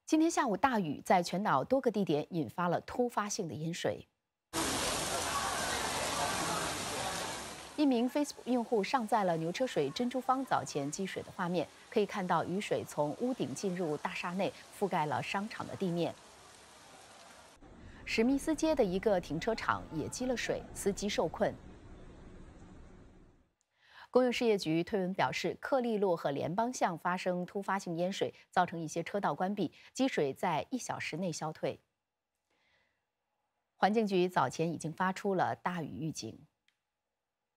今天下午大雨在全岛多个地点引发了突发性的淹水。一名 Facebook 用户上载了牛车水珍珠坊早前积水的画面，可以看到雨水从屋顶进入大厦内，覆盖了商场的地面。史密斯街的一个停车场也积了水，司机受困。公用事业局推文表示，克利路和联邦巷发生突发性淹水，造成一些车道关闭，积水在1小时内消退。环境局早前已经发出了大雨预警。